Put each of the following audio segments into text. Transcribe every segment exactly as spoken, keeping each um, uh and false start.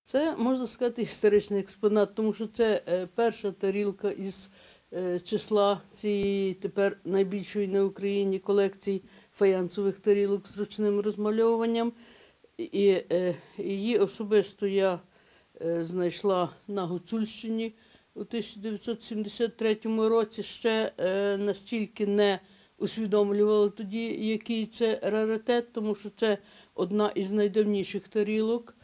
Це, можна сказати, історичний експонат, тому що це перша тарілка із числа цієї тепер найбільшої на Україні колекції фаянсових тарілок з ручним розмальовуванням. І її особисто я знайшла на Гуцульщині у тисяча дев'ятсот сімдесят третьому році. Ще настільки не усвідомлювала тоді, який це раритет, тому що це одна із найдавніших тарілок.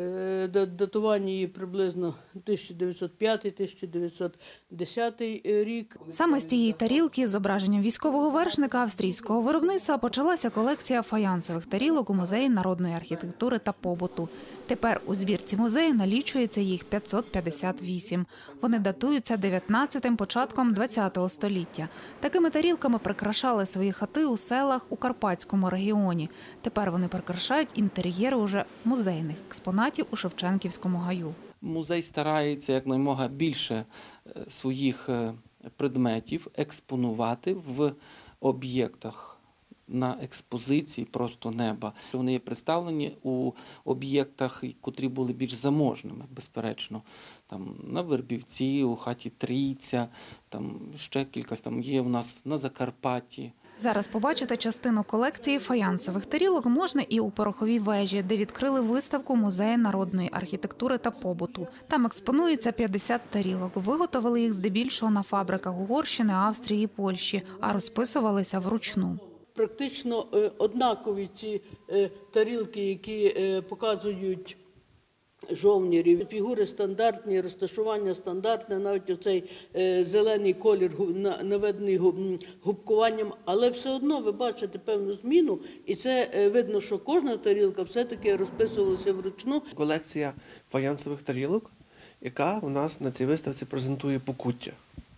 Датування її приблизно тисяча дев'ятсот п'ятий - тисяча дев'ятсот десятий рік. Саме з цієї тарілки з зображенням військового вершника австрійського виробництва почалася колекція фаянсових тарілок у Музеї народної архітектури та побуту. Тепер у збірці музею налічується їх п'ятсот п'ятдесят вісім. Вони датуються дев'ятнадцятим, початком двадцятого століття. Такими тарілками прикрашали свої хати у селах у Карпатському регіоні. Тепер вони прикрашають інтер'єри уже музейних експонатів у Шевченківському гаю. Музей старається якнаймога більше своїх предметів експонувати в об'єктах на експозиції просто неба. Вони є представлені у об'єктах, котрі були більш заможними, безперечно. Там на Вербівці, у хаті Трійця, там ще кілька там є у нас на Закарпатті. Зараз побачити частину колекції фаянсових тарілок можна і у Пороховій вежі, де відкрили виставку Музею народної архітектури та побуту. Там експонується п'ятдесят тарілок. Виготовили їх здебільшого на фабриках Угорщини, Австрії і Польщі, а розписувалися вручну. Практично однакові ці тарілки, які показують жовнірів. Фігури стандартні, розташування стандартне, навіть оцей зелений колір наведений губкуванням, але все одно ви бачите певну зміну, і це видно, що кожна тарілка все-таки розписувалася вручну. Колекція фаянсових тарілок, яка у нас на цій виставці презентує Покуття.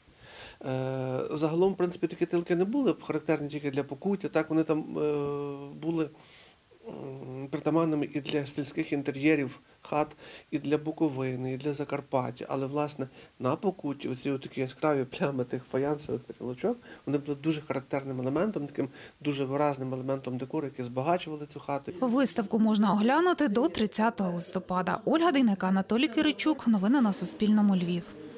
Загалом, в принципі, такі тарілки не були характерні тільки для Покуття, так вони там були притаманними і для сільських інтер'єрів хат, і для Буковини, і для Закарпаття. Але, власне, на Покутті оці такі яскраві плями тих фаянсових тарілочок, вони були дуже характерним елементом, таким дуже виразним елементом декору, який збагачували цю хату. Виставку можна оглянути до тридцятого листопада. Ольга Дейнека, Анатолій Киричук. Новини на Суспільному. Львів.